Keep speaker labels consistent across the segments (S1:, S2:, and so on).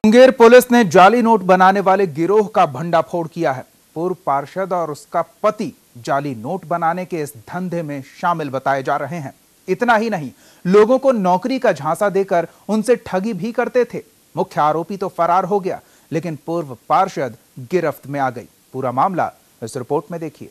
S1: Munger police ने जाली note बनाने वाले गिरोह का भंडाफोड़ किया है। पूर्व पार्षद और उसका पति जाली नोट बनाने के इस धंधे में शामिल बताए जा रहे हैं। इतना ही नहीं, लोगों को नौकरी का झांसा देकर उनसे ठगी भी करते थे। मुख्य आरोपी तो फरार हो गया, लेकिन पूर्व पार्षद गिरफ्त में आ गई। पूरा मामला इस रिपोर्ट में देखिए।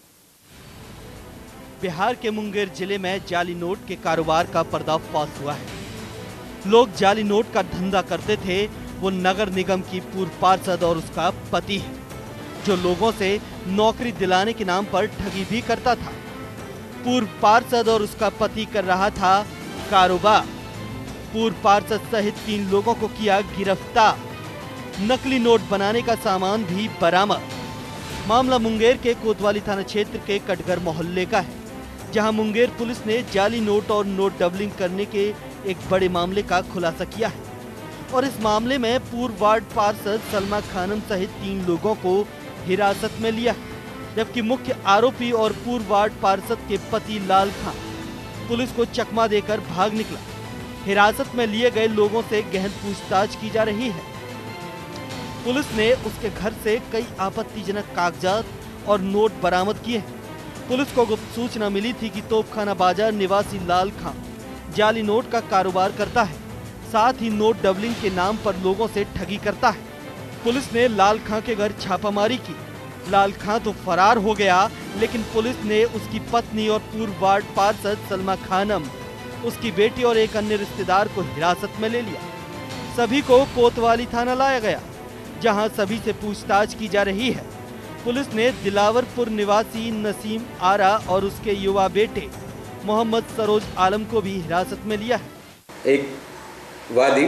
S2: बिहार के मुंगेर जिले में जाली नोट के कारोबार का पर्दाफाश हुआ है। लोग जाली नोट का धंधा करते थे। वो नगर निगम की पूर्व पार्षद और उसका पति है, जो लोगों से नौकरी दिलाने के नाम पर ठगी भी करता था। पूर्व पार्षद और उसका पति कर रहा था कारोबार। पूर्व पार्षद सहित 3 लोगों को किया गिरफ्तार। नकली नोट बनाने का सामान भी बरामद। मामला मुंगेर के कोतवाली थाना क्षेत्र के कटघर मोहल्ले का है, जहां मुंगेर पुलिस ने जाली नोट और नोट डबलिंग करने के एक बड़े मामले का खुलासा किया है। और इस मामले में पूर्व वार्ड पार्षद सलमा खानम सहित 3 लोगों को हिरासत में लिया, जबकि मुख्य आरोपी और पूर्व वार्ड पार्षद के पति लाल खान पुलिस को चकमा देकर भाग निकला। हिरासत में लिए गए लोगों से गहन पूछताछ की जा रही है। पुलिस ने उसके घर से कई आपत्तिजनक कागजात और नोट बरामद किए हैं। पुलिस को गुप्त सूचना मिली थी कि तोपखाना बाजार निवासी लाल खान जाली नोट का कारोबार करता है, साथ ही नोट डबलिंग के नाम पर लोगों से ठगी करता है। पुलिस ने लाल खां के घर छापामारी की। लाल खां तो फरार हो गया, लेकिन पुलिस ने उसकी पत्नी और पूर्व वार्ड पार्षद सलमा खानम, उसकी बेटी और एक अन्य रिश्तेदार को हिरासत में ले लिया। सभी को कोतवाली थाना लाया गया, जहां सभी से पूछताछ की जा रही है। पुलिस ने दिलावरपुर निवासी नसीम आरा और उसके युवा बेटे मोहम्मद सरोज आलम को भी हिरासत में लिया है।
S3: एक वादी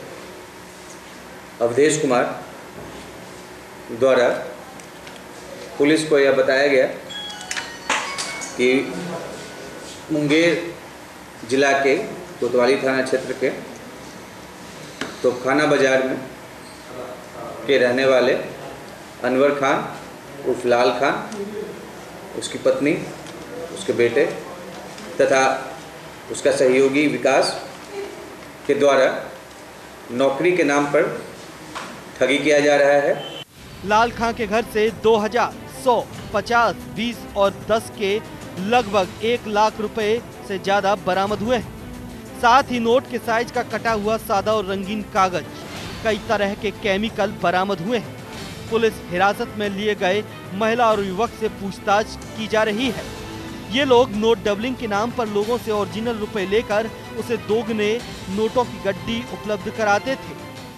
S3: अवधेश कुमार द्वारा पुलिस को यह बताया गया कि मुंगेर जिला के कोतवाली थाना क्षेत्र के तोपखाना बाजार में के रहने वाले अनवर खान उर्फ लाल खान, उसकी पत्नी, उसके बेटे तथा उसका सहयोगी विकास के द्वारा नौकरी के नाम पर ठगी किया जा रहा है।
S2: लाल खां के घर से 2000, 100, 50, 20 और 10 के लगभग 1 लाख रुपए से ज्यादा बरामद हुए हैं। साथ ही नोट के साइज का कटा हुआ सादा और रंगीन कागज, कई तरह के केमिकल बरामद हुए हैं। पुलिस हिरासत में लिए गए महिला और युवक से पूछताछ की जा रही है। ये लोग नोट डबलिंग के नाम पर लोगों से ओरिजिनल रुपए लेकर उसे दोगुने नोटों की गड्डी उपलब्ध कराते थे।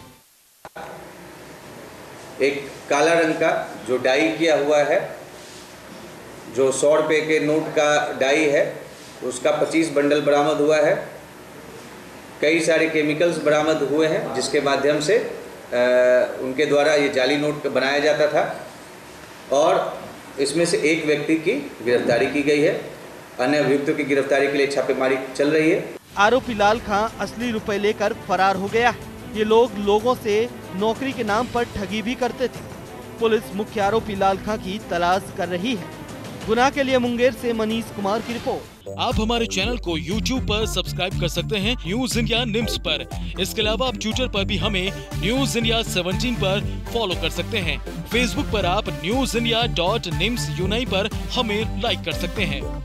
S3: एक काला रंग का जो डाई किया हुआ है, जो 100 रुपए के नोट का डाई है, उसका 25 बंडल बरामद हुआ है। कई सारे केमिकल्स बरामद हुए हैं, जिसके माध्यम से उनके द्वारा ये जाली नोट बनाया जाता था। और इसमें से एक व्यक्ति की गिरफ्तारी की गई है। अन्य अभियुक्तों की गिरफ्तारी के लिए छापेमारी चल रही है।
S2: आरोपी लाल खां असली रुपए लेकर फरार हो गया है। ये लोग लोगों से नौकरी के नाम पर ठगी भी करते थे। पुलिस मुख्य आरोपी लाल खां की तलाश कर रही है। गुना के लिए मुंगेर से मनीष कुमार की रिपोर्ट।
S4: आप हमारे चैनल को YouTube पर सब्सक्राइब कर सकते हैं, न्यूज इंडिया निम्स पर। इसके अलावा आप ट्विटर पर भी हमें न्यूज इंडिया 17 पर फॉलो कर सकते हैं। फेसबुक पर आप newsindia.nimsUnai पर हमें लाइक कर सकते हैं।